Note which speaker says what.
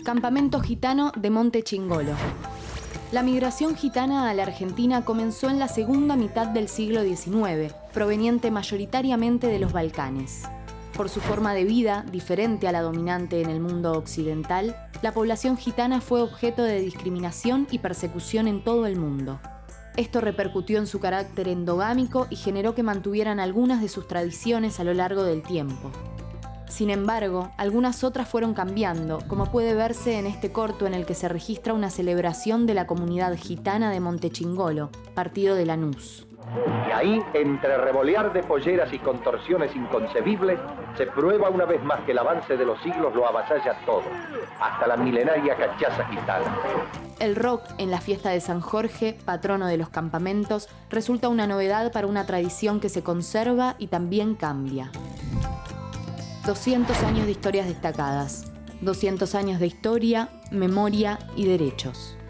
Speaker 1: Campamento gitano de Monte Chingolo. La migración gitana a la Argentina comenzó en la segunda mitad del siglo XIX, proveniente mayoritariamente de los Balcanes. Por su forma de vida, diferente a la dominante en el mundo occidental, la población gitana fue objeto de discriminación y persecución en todo el mundo. Esto repercutió en su carácter endogámico y generó que mantuvieran algunas de sus tradiciones a lo largo del tiempo. Sin embargo, algunas otras fueron cambiando, como puede verse en este corto en el que se registra una celebración de la comunidad gitana de Monte Chingolo, partido de Lanús.
Speaker 2: Y ahí, entre revolear de polleras y contorsiones inconcebibles, se prueba una vez más que el avance de los siglos lo avasalla todo, hasta la milenaria cachaza gitana.
Speaker 1: El rock en la fiesta de San Jorge, patrono de los campamentos, resulta una novedad para una tradición que se conserva y también cambia. 200 años de historias destacadas, 200 años de historia, memoria y derechos.